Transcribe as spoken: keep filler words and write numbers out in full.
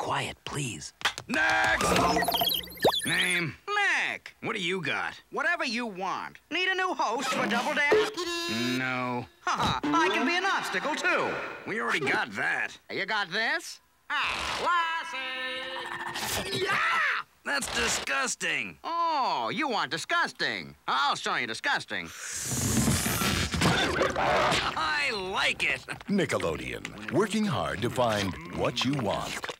quiet, please. Next! Name? Nick, What do you got? whatever you want. Need a new host for Double Dare? No. Haha, I can be an obstacle, too. We already got that. You got this? Ah, Lassie! Yeah! That's disgusting. Oh, you want disgusting. I'll show you disgusting. I like it. Nickelodeon, working hard to find what you want.